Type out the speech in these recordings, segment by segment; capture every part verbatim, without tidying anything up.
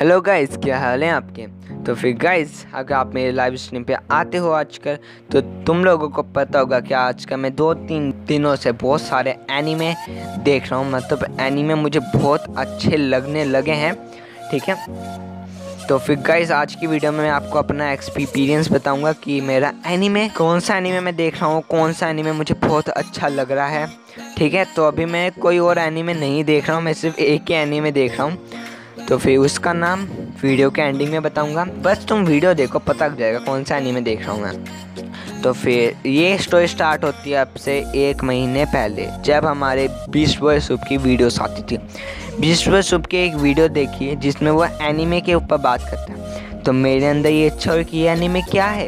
Hello guys, क्या हाल है आपके। तो फिर गाइस, अगर आप मेरे लाइव स्ट्रीम पे आते हो आजकल, तो तुम लोगों को पता होगा कि आजकल मैं दो तीन दिनों से बहुत सारे एनीमे देख रहा हूँ। मतलब एनीमे मुझे बहुत अच्छे लगने लगे हैं, ठीक है। तो फिर गाइस, आज की वीडियो में मैं आपको अपना एक्सपीरियंस बताऊंगा कि मेरा एनीमे कौन सा एनीमे मैं देख रहा हूँ, कौन सा एनीमे मुझे बहुत अच्छा लग रहा है, ठीक है। तो अभी मैं कोई और एनीमे नहीं देख रहा हूँ, मैं सिर्फ एक ही एनीमे देख रहा हूँ। तो फिर उसका नाम वीडियो के एंडिंग में बताऊंगा, बस तुम वीडियो देखो, पता लग जाएगा कौन सा एनीमे देख रहा हूँ मैं। तो फिर ये स्टोरी स्टार्ट होती है अब से एक महीने पहले, जब हमारे विश्व सुप की वीडियोस आती थी। विश्व सुप की एक वीडियो देखी है जिसमें वो एनीमे के ऊपर बात करता है। तो मेरे अंदर ये इच्छा हुई कि ये एनीमे क्या है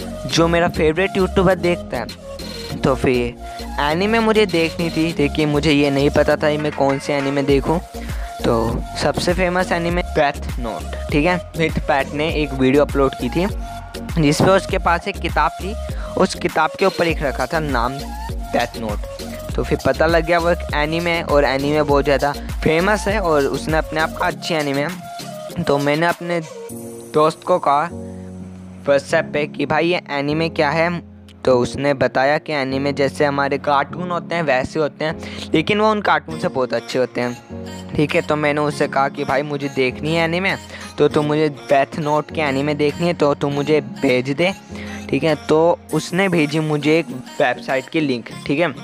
जो मेरा फेवरेट यूट्यूबर देखता है। तो फिर एनीमे मुझे देखनी थी, लेकिन मुझे ये नहीं पता था मैं कौन से एनीमे देखूं। तो सबसे फेमस एनीमे डेथ नोट, ठीक है। मिथ पैट ने एक वीडियो अपलोड की थी जिसपे उसके पास एक किताब थी, उस किताब के ऊपर लिख रखा था नाम डेथ नोट। तो फिर पता लग गया वो एक एनीमे है और एनीमे बहुत ज़्यादा फेमस है और उसने अपने आप का अच्छी एनीमे है। तो मैंने अपने दोस्त को कहा व्हाट्सएप पे कि भाई ये एनीमे क्या है। तो उसने बताया कि एनीमे जैसे हमारे कार्टून होते हैं वैसे होते हैं, लेकिन वो उन कार्टून से बहुत अच्छे होते हैं, ठीक है। तो मैंने उससे कहा कि भाई मुझे देखनी है एनीमे, तो तुम मुझे डेथ नोट के एनीमे देखनी है तो तुम मुझे भेज दे, ठीक है। तो उसने भेजी मुझे एक वेबसाइट की लिंक, ठीक है।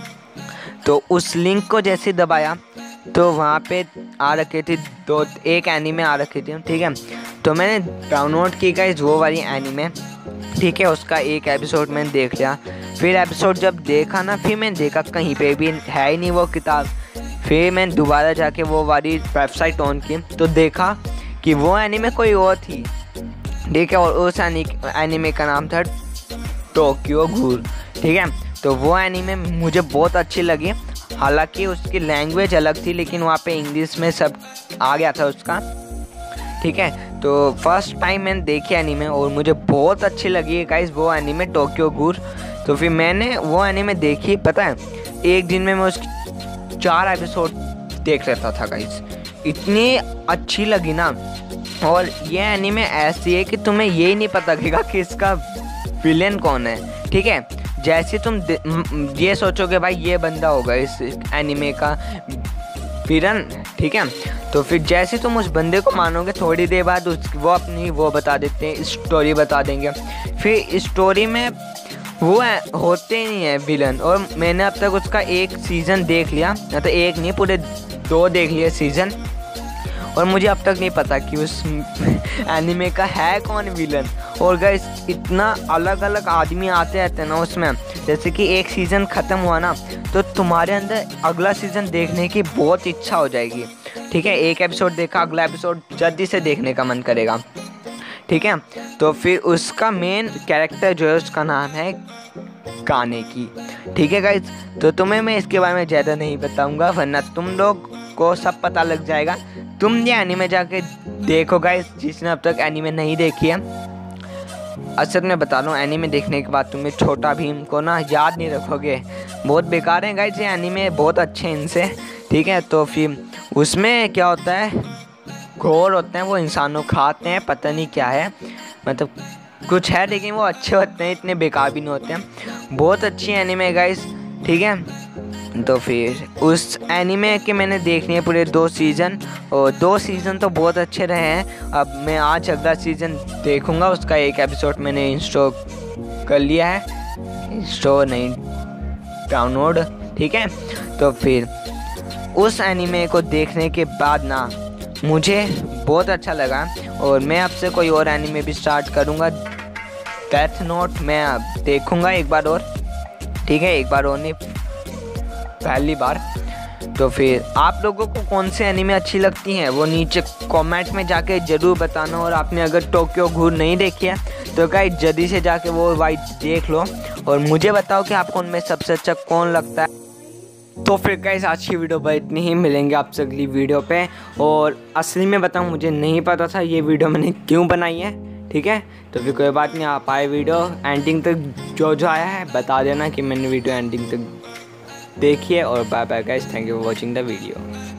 तो उस लिंक को जैसे दबाया तो वहाँ पे आ रखी थी दो एक एनीमे आ रखी थी, ठीक है। तो मैंने डाउनलोड की गाइस वो वाली एनीमे, ठीक है। उसका एक एपिसोड मैंने देख लिया। फिर एपिसोड जब देखा ना, फिर मैंने देखा कहीं पे भी है ही नहीं वो किताब। फिर मैंने दोबारा जाके वो वाली वेबसाइट ऑन की तो देखा कि वो एनीमे कोई और थी, ठीक है। और उस एनीमे का नाम था टोक्यो घूर, ठीक है। तो वो एनीमे मुझे बहुत अच्छी लगी, हालांकि उसकी लैंग्वेज अलग थी, लेकिन वहाँ पे इंग्लिश में सब आ गया था उसका, ठीक है। तो फर्स्ट टाइम मैंने देखी एनीमे और मुझे बहुत अच्छी लगी गाइस वो एनीमे टोक्यो घूर। तो फिर मैंने वो एनीमे देखी, पता है एक दिन में मैं उसकी चार एपिसोड देख लेता था गाइस, इतनी अच्छी लगी ना। और ये एनीमे ऐसी है कि तुम्हें ये नहीं पता लगेगा कि इसका विलेन कौन है, ठीक है। जैसे तुम ये सोचोगे भाई ये बंदा होगा इस एनीमे का विलन, ठीक है। तो फिर जैसे तुम उस बंदे को मानोगे, थोड़ी देर बाद उस वो अपनी वो बता देते हैं, स्टोरी बता देंगे। फिर स्टोरी में वो है, होते ही नहीं है विलन। और मैंने अब तक उसका एक सीज़न देख लिया, या तो एक नहीं पूरे दो देख लिए सीज़न, और मुझे अब तक नहीं पता कि उस एनीमे का है कौन विलन। और गाइस इतना अलग अलग आदमी आते रहते हैं ना उसमें, जैसे कि एक सीज़न ख़त्म हुआ ना तो तुम्हारे अंदर अगला सीज़न देखने की बहुत इच्छा हो जाएगी, ठीक है। एक एपिसोड देखा, अगला एपिसोड जल्दी से देखने का मन करेगा, ठीक है। तो फिर उसका मेन कैरेक्टर जो है उसका नाम है गाने की, ठीक है गाइस। तो तुम्हें मैं इसके बारे में ज़्यादा नहीं बताऊंगा, वरना तुम लोग को सब पता लग जाएगा। तुम ये एनीमे जाके देखो गाइस, जिसने अब तक एनीमे नहीं देखी है। असल में बता रहा हूँ, एनीमे देखने के बाद तुम्हें छोटा भीम को ना याद नहीं रखोगे, बहुत बेकार है गाइस ये एनीमे, बहुत अच्छे हैं इनसे, ठीक है। तो फिर उसमें क्या होता है, घोर होते हैं वो इंसानों खाते हैं, पता नहीं क्या है, मतलब कुछ है, लेकिन वो अच्छे होते हैं, इतने बेकार भी नहीं होते हैं। बहुत अच्छी एनीमे गाइस, ठीक है। तो फिर उस एनीमे के मैंने देखने पूरे दो सीज़न, और दो सीज़न तो बहुत अच्छे रहे हैं। अब मैं आज अगला सीज़न देखूंगा, उसका एक एपिसोड मैंने इंस्टॉल कर लिया है, इंस्टॉल नहीं डाउनलोड, ठीक है। तो फिर उस एनीमे को देखने के बाद ना मुझे बहुत अच्छा लगा, और मैं अब से कोई और एनीमे भी स्टार्ट करूंगा। डेथ नोट मैं अब देखूंगा एक बार और, ठीक है, एक बार और नहीं पहली बार। तो फिर आप लोगों को कौन से एनीमे अच्छी लगती हैं वो नीचे कमेंट में जाके ज़रूर बताना। और आपने अगर टोक्यो घूर नहीं देखी है तो गाइस जल्दी से जाके वो वाइट देख लो, और मुझे बताओ कि आपको उनमें सबसे अच्छा कौन लगता है। तो फिर गाइस आज की वीडियो पर इतनी ही, मिलेंगे आपसे अगली वीडियो पे। और असली में बताऊँ, मुझे नहीं पता था ये वीडियो मैंने क्यों बनाई है, ठीक है। तो फिर कोई बात नहीं, आप आए वीडियो एंडिंग तक, जो जो आया है बता देना कि मैंने वीडियो एंडिंग तक देखिए। और bye bye guys, thank you for watching the video.